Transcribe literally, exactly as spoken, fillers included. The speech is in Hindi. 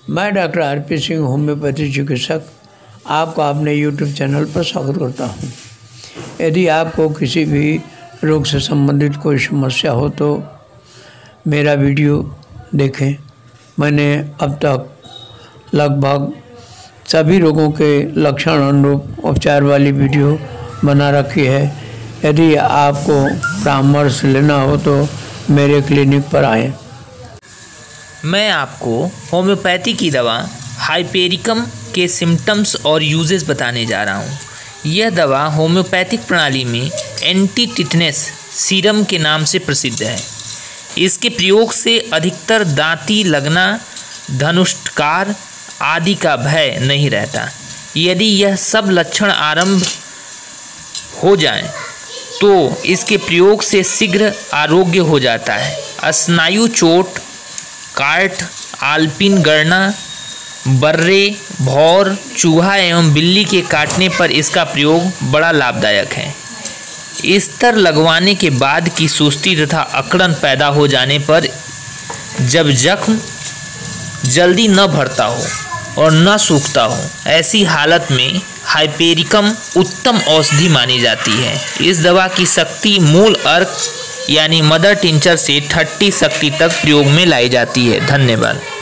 मैं doctor R P Singh, homeopathy चिकित्सक, आपका अपने यूट्यूब चैनल पर स्वागत करता हूं। यदि आपको किसी भी रोग से संबंधित कोई समस्या हो तो मेरा वीडियो देखें। मैंने अब तक लगभग सभी रोगों के लक्षण अनुरूप उपचार वाली वीडियो बना रखी है। यदि आपको परामर्श लेना हो तो मेरे क्लिनिक पर आएं। मैं आपको होम्योपैथी की दवा हाइपेरिकम के सिम्टम्स और यूजेस बताने जा रहा हूँ। यह दवा होम्योपैथिक प्रणाली में एंटी टिटनेस सीरम के नाम से प्रसिद्ध है। इसके प्रयोग से अधिकतर दांती लगना, धनुष्टकार आदि का भय नहीं रहता। यदि यह सब लक्षण आरंभ हो जाएं, तो इसके प्रयोग से शीघ्र आरोग्य हो जाता है। स्नायु चोट, काट, आल्पिन गणना, बर्रे, भौर, चूहा एवं बिल्ली के काटने पर इसका प्रयोग बड़ा लाभदायक है। स्तर लगवाने के बाद की सुस्ती तथा अकड़न पैदा हो जाने पर, जब जख्म जल्दी न भरता हो और न सूखता हो, ऐसी हालत में हाइपेरिकम उत्तम औषधि मानी जाती है। इस दवा की शक्ति मूल अर्क यानी मदर टिंचर से छठी शक्ति तक प्रयोग में लाई जाती है। धन्यवाद।